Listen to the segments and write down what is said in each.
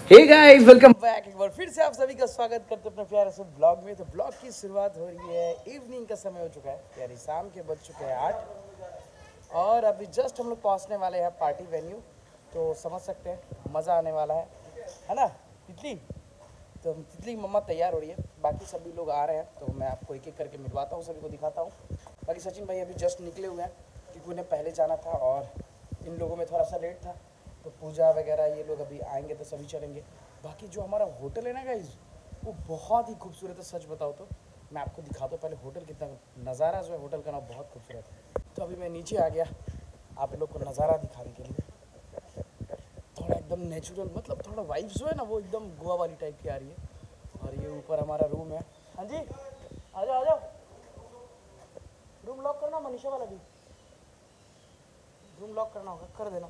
Hey guys welcome back. एक बार फिर से आप सभी का स्वागत करते हैं अपने प्यारे से ब्लॉग में। तो ब्लॉग की शुरुआत हो रही है, इवनिंग का समय हो चुका है, यानी शाम के बज चुके हैं 8 और अभी जस्ट हम लोग पहुंचने वाले हैं पार्टी वेन्यू। तो समझ सकते हैं मज़ा आने वाला है ना तितली। तो तितली मम्मा तैयार हो रही है, बाकी सभी लोग आ रहे हैं तो मैं आपको एक एक करके मिलवाता हूँ, सभी को दिखाता हूँ। बाकी सचिन भाई अभी जस्ट निकले हुए हैं क्योंकि उन्हें पहले जाना था और इन लोगों में थोड़ा सा लेट था, तो पूजा वगैरह ये लोग अभी आएंगे तो सभी चलेंगे। बाकी जो हमारा होटल है ना गाइज, वो बहुत ही खूबसूरत है। सच बताओ तो मैं आपको दिखाता हूँ पहले होटल कितना, नज़ारा जो है होटल का ना बहुत खूबसूरत है। तो अभी मैं नीचे आ गया आप लोग को नज़ारा दिखाने के लिए। थोड़ा एकदम नेचुरल, मतलब थोड़ा वाइब्स जो है ना वो एकदम गोवा वाली टाइप की आ रही है। और ये ऊपर हमारा रूम है। हाँ जी आ जाओ आ जाओ। रूम लॉक करना मनीषा वाला भी, रूम लॉक करना होगा, कर देना।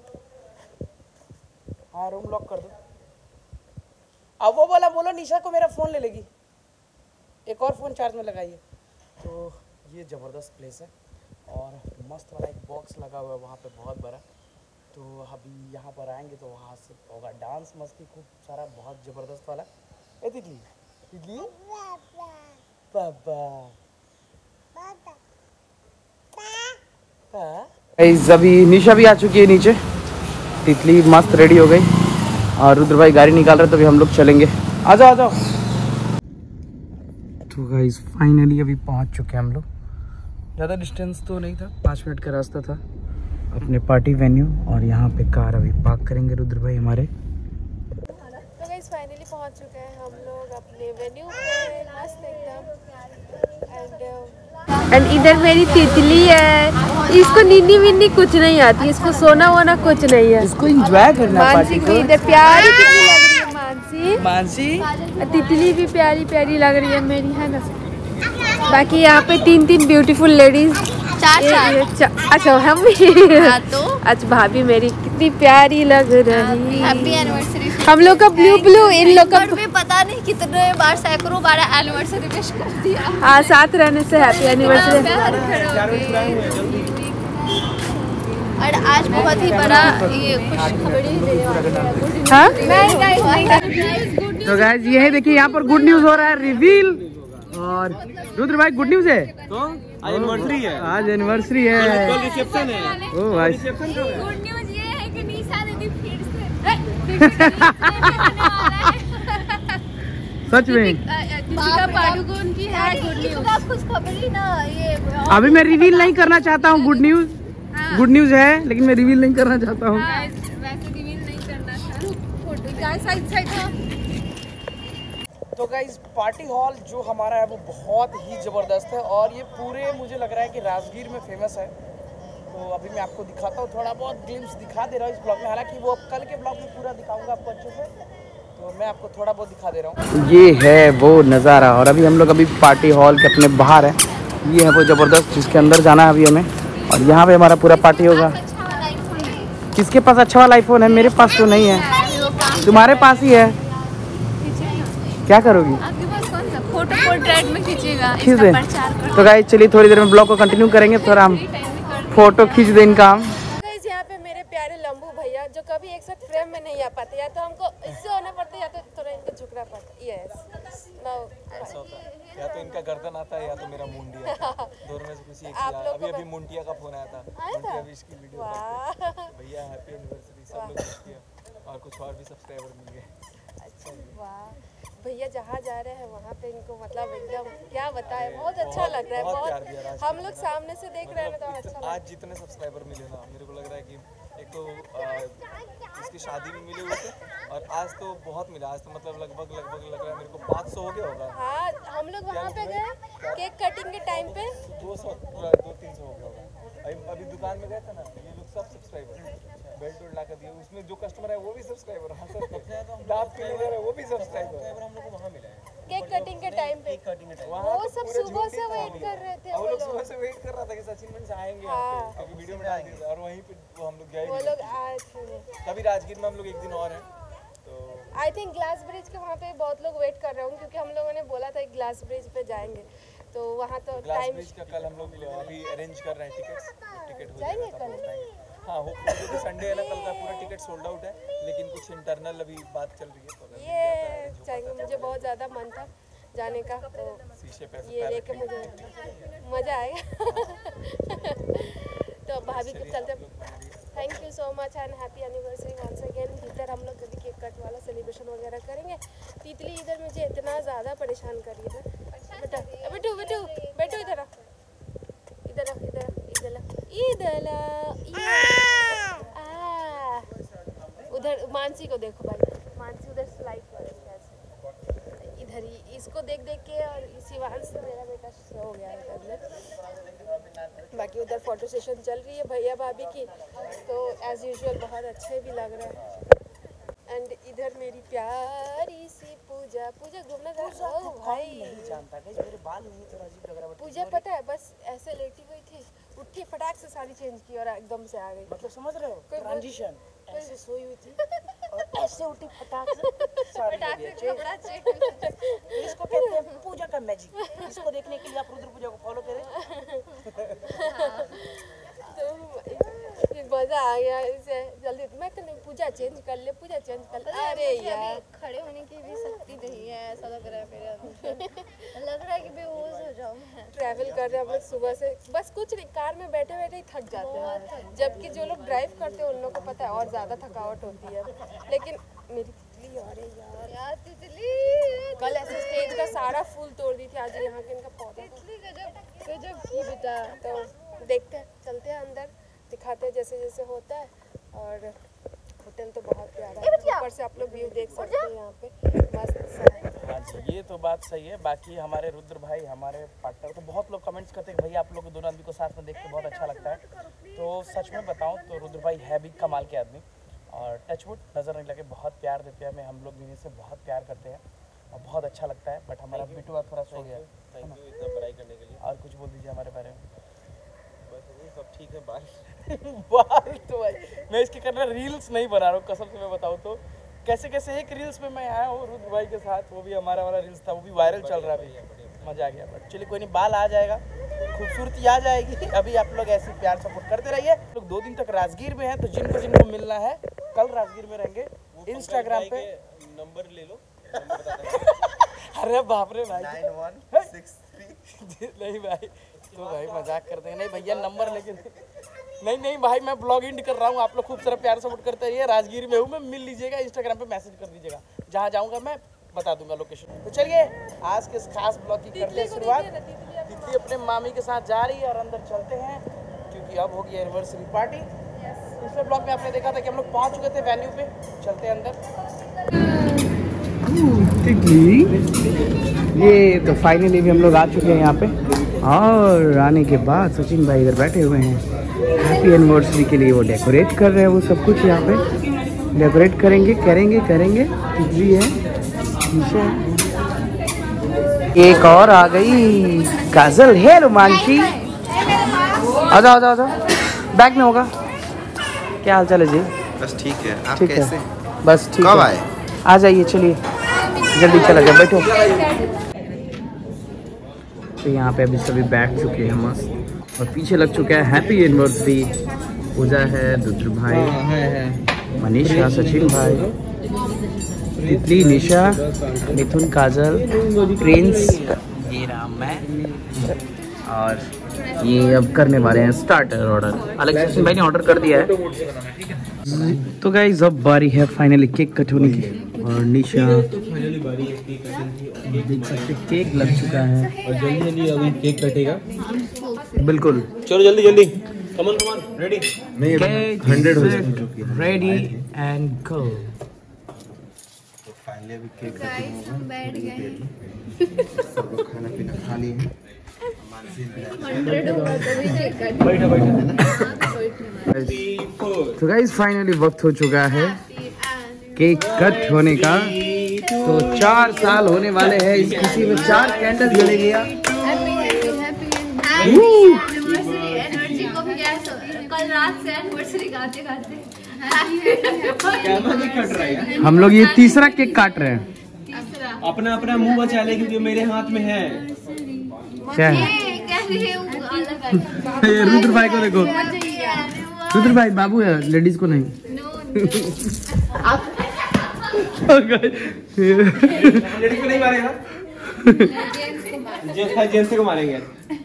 हाँ रूम लॉक कर दो। अब वो बोला बोलो निशा को मेरा फ़ोन ले लेगी, एक और फ़ोन चार्ज में लगाइए। तो ये ज़बरदस्त प्लेस है और मस्त वाला एक बॉक्स लगा हुआ है वहाँ पे बहुत बड़ा। तो अभी यहाँ पर आएंगे तो वहाँ से होगा डांस मस्ती खूब सारा, बहुत ज़बरदस्त वाला। ए तितली तितली पापा अभी निशा भी आ चुकी है नीचे, तितली मस्त रेडी हो गई और रुद्र भाई गाड़ी निकाल रहे, तो अभी हम लोग चलेंगे। आ जाओ आ जाओ। तो गाइस फाइनली अभी पहुंच चुके हैं हम लोग। ज़्यादा डिस्टेंस तो नहीं था, 5 मिनट का रास्ता था अपने पार्टी वेन्यू। और यहाँ पे कार अभी पार्क करेंगे रुद्र भाई हमारे। तो गाइस फाइनली पहुंच चुके हैं हम लोग अपने वेन्यू पे, मस्त एकदम। एंड इधर मेरी तितली है, इसको नींदी विन्नी कुछ नहीं आती, इसको सोना वोना कुछ नहीं है, इसको एंजॉय करना है पार्टी को। इधर प्यारी कितनी लग रही है मानसी। मानसी तितली भी प्यारी प्यारी लग रही है मेरी, है ना। बाकी यहाँ पे 3 ब्यूटीफुल लेडीज, अच्छा हम भी तो अच्छा भाभी मेरी कितनी प्यारी लग रही है। Happy anniversary. हम लोग का ब्लू इन लोग का भी पता नहीं कितने बार सैकड़ों बार एनिवर्सरी विश कर दिया। हाँ साथ रहने से हैप्पी एनिवर्सरी। और आज बहुत ही बड़ा ये खुशखबरी देने वाले हैं। हाँ तो गाइस ये है, देखिए यहाँ पर गुड न्यूज हो रहा है, रिवील। और रुद्र भाई गुड न्यूज है, तो आज एनिवर्सरी है, आज एनिवर्सरी है, कल रिसेप्शन है। ओ भाई गुड न्यूज ये है कि निशा दीदी फिर से सच में दीपिका पादुकोण की है गुड न्यूज। खुशखबरी ना ये। अभी मैं रिवील नहीं करना चाहता हूँ, गुड न्यूज गुड न्यूज है लेकिन मैं रिवील नहीं करना चाहता हूँ। वैसे रिवील नहीं करना था। तो गाइस पार्टी हॉल जो हमारा है वो बहुत ही ज़बरदस्त है और ये पूरे मुझे लग रहा है कि राजगीर में फेमस है। तो अभी मैं आपको दिखाता हूँ, थोड़ा बहुत ग्लिम्स दिखा दे रहा हूँ इस ब्लॉग में, हालांकि वो कल के ब्लॉग में पूरा दिखाऊंगा आपको अच्छे से। तो मैं आपको थोड़ा बहुत दिखा दे रहा हूँ। ये है वो नज़ारा और अभी हम लोग अभी पार्टी हॉल के अपने बाहर है। ये है वो ज़बरदस्त जिसके अंदर जाना है अभी हमें, और यहाँ पे हमारा पूरा पार्टी होगा। किसके पास अच्छा वाला आईफोन है? मेरे पास तो नहीं है, तुम्हारे पास ही है। क्या करोगी? आपके पास कौन सा फोटो पोर्ट्रेट में खींचेगा? खींच दे। तो गाइस चलिए थोड़ी देर में ब्लॉग को कंटिन्यू करेंगे, थोड़ा हम फोटो खींच दें इनका हम। गाइस यहाँ पे मेरे प्यारे लंबू भैया जो कभी एक साथ फ्रेम में नहीं आ पाते, या तो हमको इससे होना पड़ता है या तो थोड़ा इनको झुकना पड़ता है। यस ऐसा होता है, या तो इनका गर्दन आता है या तो मेरा मुंडिया आता है, दोनों में से किसी एक से। अभी मुंडिया का फोन आया था, मुंडिया भी इसकी वीडियो करते भैया हैप्पी एनिवर्सरी, सब लोग विश किया और कुछ और भी सब्सक्राइबर मिल गए। अच्छा वाह भैया जहाँ जा रहे हैं वहाँ पे इनको मतलब एकदम क्या बताए, बहुत अच्छा लग रहा है। बहुत हम लोग सामने से देख रहे हैं तो अच्छा लग। आज जितने सब्सक्राइबर मिले ना, मेरे को लग रहा है कि एक तो इसकी शादी में मिले हुए थे और आज तो बहुत मिला। आज तो मतलब लगभग लग रहा है मेरे को 500 हो गया होगा। हाँ हम लोग वहाँ पे गए केक कटिंग के टाइम पे 200-300 हो गया होगा। अभी दुकान में गए थे ना, ये लोग सब सब्सक्राइबर बेल्ट उल्टा कर दिया, उसमें जो कस्टमर है वो भी सब्सक्राइबर, डाब के लिए वो भी सब्सक्राइबर हम लोग को वहाँ मिला है केक कटिंग के टाइम पे। वो सब सुबह से वेट कर रहे थे, वो लोग सुबह से वेट कर रहा था कि सचिन मिल से आएंगे यहाँ पे, क्योंकि वीडियो में डाल दिया और वहीं पे वो हम लोग गए। वो लोग आए थे। तभी राजगीर में हम लोग एक दिन और हैं, तो आई थिंक ग्लास ब्रिज के वहाँ पे बहुत लोग वेट कर रहे होंगे क्योंकि हम लोगों ने बोला था ग्लास ब्रिज पे जाएंगे, तो वहाँ तो ग्लास टाइम ब्रिज का कल हम लोग अभी अरेंज कर रहे हैं टिकट हो जाएंगे जाएगा। कल। हाँ होपफुली संडे है ना, कल का पूरा टिकट सोल्ड आउट है, लेकिन कुछ इंटरनल अभी बात चल रही है तो ये चाहिए, मुझे बहुत ज़्यादा मन था जाने का, तो शीशे पे ये लेके मुझे मज़ा आएगा। तो भाभी के चलते thank you so much and happy anniversary once again. इधर हम लोग अभी केक कट वाला सेलिब्रेशन वगैरह करेंगे। तितली इधर मुझे इतना ज़्यादा परेशान कर रही है ना। बेटा बेटू बेटू बेटू इधर आ, इधर आ, इधर इधर इधर उधर मानसी को देखो भाई, मानसी उधर स्लाइड कर रही है ऐसे। इधर ही इसको देख देख के और शिवांश मेरा बेटा सो गया है इधर। बाकी उधर फोटो सेशन चल रही है भैया भाभी की, तो एज यूजुअल बहुत अच्छे भी लग रहे हैं। एंड इधर मेरी प्यारी सी पूजा, पूजा घूमने जा रहा हूँ भाई। नहीं जानता गाइस, मेरे बाल नहीं थोड़ा अजीब लग रहा है। पूजा पता है बस ऐसे लेटी हुई थी, उठी फटाक से साड़ी चेंज की और एकदम से आ गई। मतलब समझ रहे हो ट्रांजिशन, ऐसे सोई हुई थी और ऐसे उठी फटाक से साड़ी ले लिया। कपड़ा चेंज। इसको कहते हैं पूजा का मैजिक। इसको देखने के लिए आप रुद्र पूजा को फॉलो करें। तो मजा आ गया इसे जल्दी। मैं तो नहीं, पूजा चेंज कर ले, पूजा चेंज कर ले। अरे यार खड़े होने की भी शक्ति नहीं है, ऐसा लग रहा है मेरे अंदर। लग रहा है कि बेहोश हो जाऊं मैं। ट्रैवल कर रहे हैं हम लोग सुबह से, बस कुछ नहीं, कार में बैठे बैठे ही थक जाते हैं। जबकि जो लोग ड्राइव करते हैं उन लोगों को पता है और ज़्यादा थकावट होती है। लेकिन मेरी तितली, अरे यार तितली कल ऐसे स्टेज का सारा फूल तोड़ दी थी, आज यहाँ के इनका पौधा। तितली गजब ये बेटा। तो देखते हैं, चलते हैं अंदर, दिखाते हैं जैसे जैसे होता है। और होटल तो बहुत प्यारा है, ऊपर से आप लोग व्यू देख सकते हैं यहाँ पे, मस्त सा है। हाँ जी, ये तो बात सही है। बाकी हमारे रुद्र भाई, हमारे पार्टनर, तो बहुत लोग कमेंट्स करते हैं कि भैया आप लोग दोनों आदमी को साथ में देख के बहुत अच्छा लगता है। तो सच में बताऊं तो रुद्र भाई है भी कमाल के आदमी, और टचवुड नज़र नहीं लगे, बहुत प्यार देते हैं हमें। हम लोग भी इनसे बहुत प्यार करते हैं और बहुत अच्छा लगता है। बट हमारा बिटुआ थोड़ा सो गया। थैंक यू इतना बड़ाई करने के लिए। और कुछ बोल दीजिए हमारे बारे में। बस सब ठीक है। बाल बाल तो भाई मैं इसके करना रील्स नहीं बना रहा हूँ, कसम से मैं बताऊँ तो। कैसे कैसे एक रील्स में मैं आया हूँ रुद्र भाई के साथ, वो भी हमारा वाला रील्स था, वो भी वायरल चल रहा है अभी, मज़ा आ गया। बट चलिए कोई नहीं, बाल आ जाएगा, खूबसूरती आ जाएगी। अभी आप लोग ऐसे प्यार सपोर्ट करते रहिए। लोग 2 दिन तक राजगीर में हैं, तो जिनको जिनको मिलना है कल राजगीर में रहेंगे। इंस्टाग्राम पे नंबर ले लो, नंबर बता देंगे। अरे बाप रे भाई 9163 नहीं भाई, तो भाई मजाक करते हैं। नहीं भैया नंबर लेके नहीं भाई, मैं ब्लॉग एंड कर रहा हूँ। आप लोग खूब सारा प्यार सपोर्ट करते रहिए। राजगीर में हूँ मैं, मिल लीजिएगा, इंस्टाग्राम पे मैसेज कर दीजिएगा, जहाँ जाऊँगा मैं बता दूंगा लोकेशन। तो चलिए आज के इस खास ब्लॉग की करते हैं शुरुआत। तितली अपने मामी के साथ जा रही है और अंदर चलते हैं, क्योंकि अब होगी एनिवर्सरी पार्टी। पिछले ब्लॉग में आपने देखा था कि हम लोग पहुँच चुके थे वेन्यू पे, चलते हैं अंदर। ये तो फाइनली भी हम लोग आ चुके हैं यहाँ पे, और आने के बाद सचिन भाई इधर बैठे हुए हैं हैप्पी एनिवर्सरी के लिए। वो डेकोरेट कर रहे हैं, वो सब कुछ यहाँ पे डेकोरेट करेंगे तितली है, एक और आ गई काजल है, रोमांची आ जाओ बैग में होगा। क्या हाल चाल है जी? बस ठीक है, आप ठीक कैसे? है, बस ठीक कब है। आए? आ जाइए, चलिए जल्दी चला जाए, बैठो। तो यहाँ पे अभी सभी बैठ चुके हैं मस्त, और पीछे लग चुका है हैप्पी एनिवर्सरी। पूजा है, रुद्र भाई, मनीषा, सचिन भाई, तितली, निशा, मिथुन, काजल, प्रिंस, ये राम मैं, और ये अब करने वाले हैं स्टार्टर ऑर्डर। अलग से सचिन भाई ने ऑर्डर कर दिया है। तो गाइस अब बारी है फाइनली केक कट होने की, और निशा देख सकते केक लग चुका है, और जल्दी अभी केक कटेगा। बिल्कुल चलो जल्दी कमन रेडी। नहीं 100 हो चुकी है। Ready and go. तो फाइनली अभी केक गाइस हम बैठ गए हैं, सब लोग खाना पीना खा लिए हैं। 100 हुआ तभी केक कट। तो गाइस फाइनली वक्त हो चुका है केक कट होने का। तो 4 साल होने वाले हैं इस खुशी में, 4 कैंडल जले गया। एनर्जी को भी कल रात से एनिवर्सरी गाते गाते हम लोग ये तीसरा केक काट रहे हैं। अपना अपना मुंह बचा ले, क्योंकि मेरे हाथ में है। क्या है? कैसे है वो अलग ये रुद्र भाई को देखो, रुद्र भाई बाबू है, लेडीज को नहीं। लेडीज को नहीं मारेगा, जेंट्स को मारेंगे।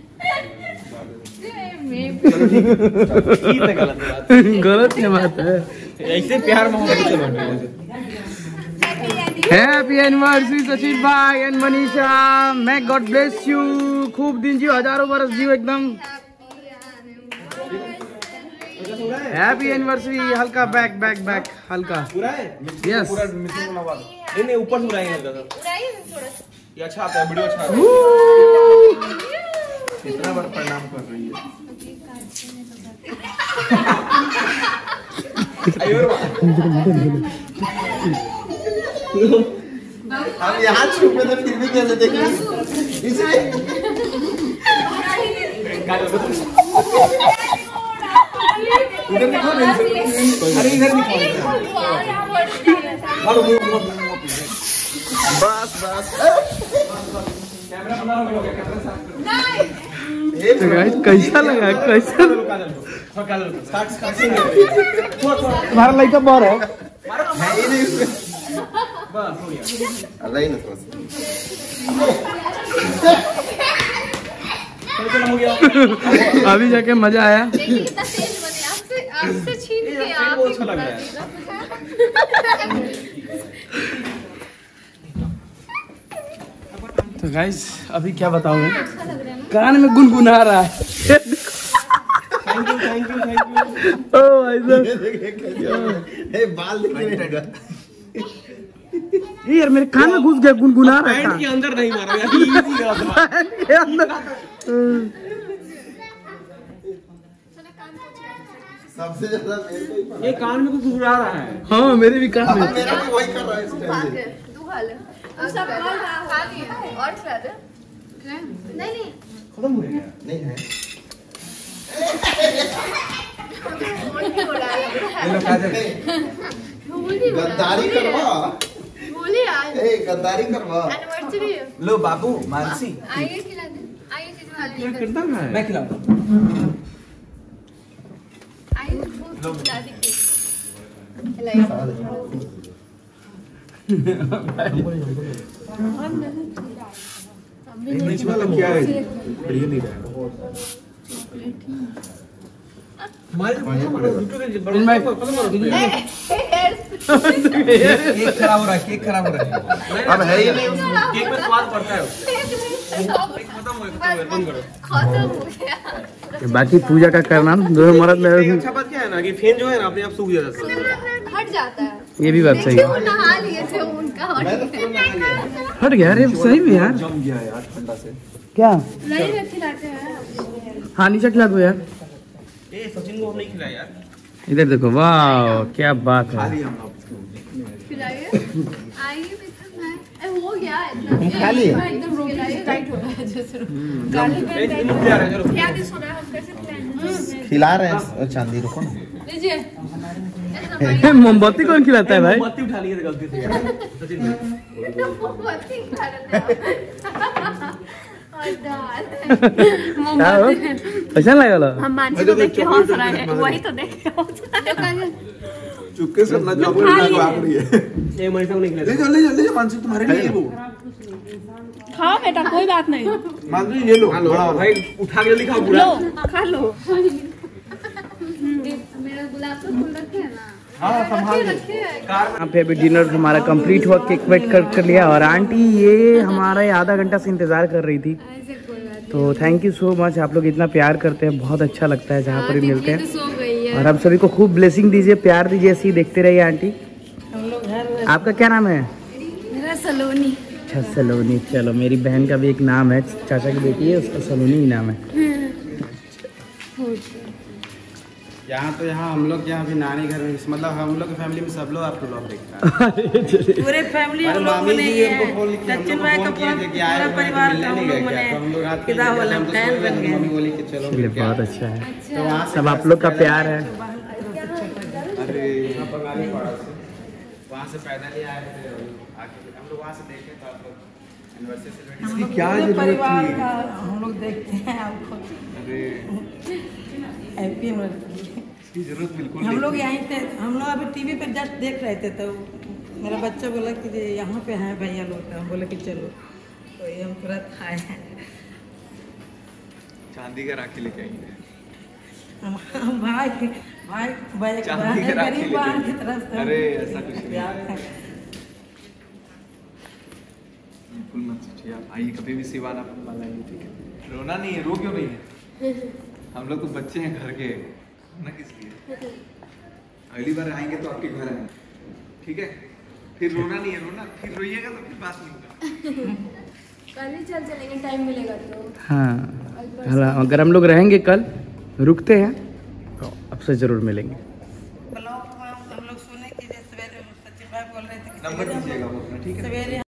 गलत क्या बात है, ऐसे प्यार मोहब्बत। हैप्पी एनिवर्सरी सचिन भाई एंड मनीषा, मैं गॉड ब्लेस यू, खूब दिन जियो, हजारों बरस जियो एकदम। Happy anniversary. हल्का बैक बैक बैक हल्का पूरा है, यस पूरा मिसिंग वाला बात नहीं, ऊपर से उड़ाएंगे हल्का सा। ये अच्छा आता है, वीडियो अच्छा आता है। इतना बार प्रणाम कर रही है। हम यहाँ छुपे थे फिर भी कैसे देख रहे इसमें। इधर दिखाओ, अरे इधर दिखाओ। बस बस कैमरा बंद हो गया, कैमरा साफ तो गाइस कैसा लगा, कैसा तुम्हारा लड़का बाहर है? है ही नहीं बस हो गया। अल्लाह ही ना हो गया। अभी जाके मजा आया। देखिए कितना तेज बने, आपसे छीन के आप बहुत अच्छा लग रहा है। तो गाइस अभी क्या बताऊं, कान में गुनगुना रहा है। Thank you thank you thank you. ओ भाई साहब, ये बाल दिख रहे हैं। ये यार मेरे कान में घुस गया, गुनगुना रहा पैंट था के अंदर नहीं मारो यार, इजी है। पैंट के अंदर। सबसे ज्यादा मेरे को ही पता ये कान में कुछ उड़ा रहा है। हाँ मेरे भी कान में। है। मेरा भी वही कर रहा है इस टाइम पे। तू खा ले, सब खा लिए और खा दे। नहीं नहीं खत्म हो गया। नहीं है। ये लो खा दे। गद्दारी करवा। बोली आज ए गद्दारी करवा। एनिवर्सरी है। लो बाबू मानसी, आइए खिला दे, आइए चीज खा लीजिए। कितना है? मैं खिलाऊंगा। आइए वो खिला दीजिए। खिलाइए। मतलब क्या है? बढ़िया नहीं रहा। केक खराब हो रहा है, केक खराब हो रहा है। अब है ही नहीं। केक में स्वाद पड़ता है उससे। खत्म हो गया, बंद करो। खत्म हो गया। बाकी पूजा का करना दोनों मर्द में। अच्छा बात क्या है ना कि फैन जो है ना अपने आप सूख जाता है। हट जाता है। ये भी बात सही देखिए वो है, नहा लिए थे उनका हट मैं तो गया। पूरा नहा गया। हट गया। अरे सही में यार, जम गया यार ठंडा से। क्या नहीं वे खिलाते हैं। हाँ नीचे खिला दो यार। ए सचिन को नहीं खिलाया यार। इधर देखो, वाह क्या बात है। खाली हम लोग। खिलाइए। आइए मित्र मैं हो गया इतना। खा लिए? एकदम रोटी टाइट हो रहा है जैसे। ए मुझे आ रहा है चलो। क्या दिस हो रहा है, हम कैसे खिलाएंगे? खिला रहे हैं चांदी, रुको ना। लीजिए। मोमबत्ती कौन खिलाता है भाई? मोमबत्ती उठा लिए थे गलती से यार। सचिन ने। मोमबत्ती खा रहे हैं। और दाल। क्या हो? कैसा लगा? हम मानसी को देख के हंस रहे हैं, वही तो देख के हंस रहे हैं। चुपके से अपना जॉब करना को आ रही है। ये मनीषा को नहीं खिलाया। जल्दी जल्दी मानसी तुम्हारे लिए वो। खाओ बेटा, कोई बात नहीं, मानसी ये लो। भाई उठा के जल्दी खाओ पूरा। लो खा लो। मेरा गुलाब का फूल रखे है ना। हाँ संभाल ले। यहाँ पे अभी डिनर हमारा कंप्लीट हुआ, केक वेट कर लिया, और आंटी ये हमारा आधा घंटा से इंतजार कर रही थी। ऐसे कोई बात तो थैंक यू सो मच, आप लोग इतना प्यार करते हैं, बहुत अच्छा लगता है जहाँ पर भी मिलते हैं। सो गई है। और आप सभी को खूब ब्लेसिंग दीजिए, प्यार दीजिए, ऐसे ही देखते रहिए आंटी। आपका क्या नाम है? मेरा सलोनी। अच्छा सलोनी, चलो मेरी बहन का भी एक नाम है, चाचा की बेटी है, उसका सलोनी ही नाम है। यहाँ तो यहाँ हम लोग यहाँ भी नानी घर में, मतलब हम लोग की फैमिली में सब लोग आपको लोग देखता है। पूरे फैमिली हम लोग मामी मने जी हमको फोन लिख के हम सचिन लोग को भाई फोन का किए थे कि आए पूरा हुए हैं, परिवार मिलने हम नहीं लोग गए क्या? मने तो हम लोग रात के फिदा जब वाला हम तो फैन सो गए, बन तो गए। मम्मी बोली कि चलो चलिए मिल के बहुत आए। अच्छा है, तो वहाँ से सब आप लोग का प्यार है। अरे बंगाली पड़ा से वहाँ से पैदल ही आए थे, आके हम लोग वहाँ से देखे तो आप लोग एनिवर्सरी सेलिब्रेट। इसकी क्या पूरे जरूरत परिवार थी? का हम लोग देखते हैं आपको। अरे हैप्पी एनिवर्सरी। इसकी जरूरत बिल्कुल हम लोग यहीं थे, हम लोग अभी टीवी पे जस्ट देख रहे थे, तो मेरा बच्चा बोला कि ये यहाँ पे हैं भैया लोग, हम बोले कि चलो, तो ये हम तुरंत आए हैं। चांदी का राखी लेके आएंगे। हम भाई चांदी का राखी गरीब बहन की लेके। तरफ से अरे ऐसा कुछ नहीं प्यार है। बिल्कुल मत सोचिए आप, आई कभी भी सिवाना वाला है, ठीक है। रोना नहीं है, रो क्यों नहीं है? हम लोग तो बच्चे हैं घर के, ना किस लिए। अगली बार आएंगे तो आपके घर आएंगे, ठीक है? फिर रोना नहीं है, रोना फिर रोइएगा तो फिर बात नहीं होगा। कल ही चल चलेंगे, टाइम मिलेगा तो। हाँ, अगर हम लोग रहेंगे कल, रुकते हैं तो आपसे जरूर मिलेंगे। ब्लॉग में हम लोग सुने कि सवेरे सचिन भाई बोल रहे थे कि नंबर दीजिएगा वो अपना, ठीक है? सवेरे